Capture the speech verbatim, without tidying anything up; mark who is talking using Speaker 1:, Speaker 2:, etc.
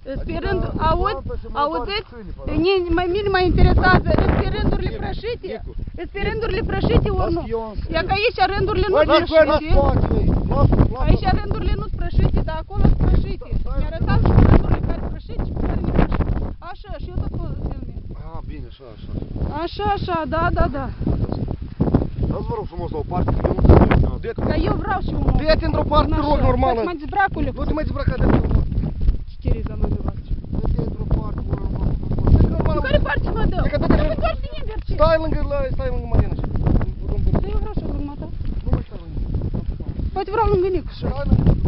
Speaker 1: Pe rând, aud, auziți, mai mine mă interesează, pe rândurile prășite, pe rândurile prășite ori nu? Ia că aici rândurile nu prășite, aici rândurile nu prășite, dar acolo sunt prășite. Mi-a arătat rândurile care prășite și pe care nu prășite. Așa, și eu tot filme.
Speaker 2: Ah, bine, așa, așa.
Speaker 1: Așa, așa, da, da, da.
Speaker 2: Dați vă rog frumos la o parte, că eu nu înțeleg.
Speaker 1: Că eu vreau și unul.
Speaker 2: Du-te într-o parte, te rog, normală.
Speaker 1: Mă dezbracule.
Speaker 2: Nu te mai dezbraca de acolo.
Speaker 1: Citiri za mă dezbrac.
Speaker 2: Du-te într-o parte, normală.
Speaker 1: În care parte mă dă? Nu doar tine merge.
Speaker 2: Stai lângă, stai lângă Marina.
Speaker 1: Dar eu vreau și o lângă ta.
Speaker 2: Nu mai stai lângă.
Speaker 1: Poate vreau lângă Nicu.
Speaker 2: Stai lângă.